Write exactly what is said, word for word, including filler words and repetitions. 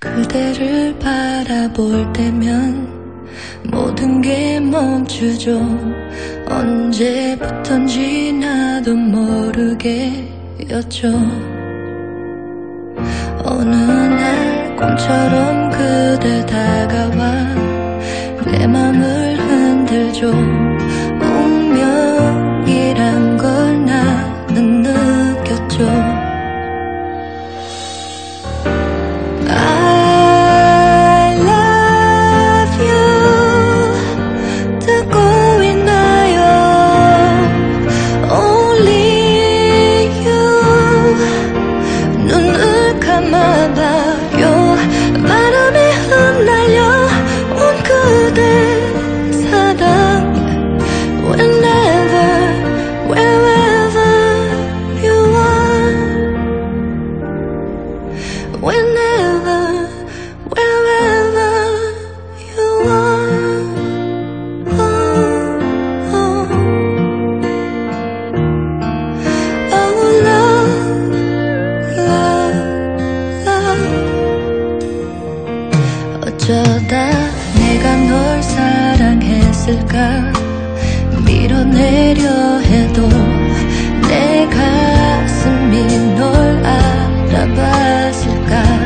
그대를 바라볼 때면 모든 게 멈추죠. 언제부턴지 나도 모르게였죠. 어느 날 꿈처럼 그대 다가와 내 맘을 흔들죠. 운명이란 걸 나는 느꼈죠. 바람에 흩날려 온 그대 사랑 Whenever, wherever you are. Whenever, wherever you are. Oh, oh. Oh, love, love, love. 어쩌다 내가 널 사랑했을까. 밀어내려 해도 내 가슴이 널 알아봤을까.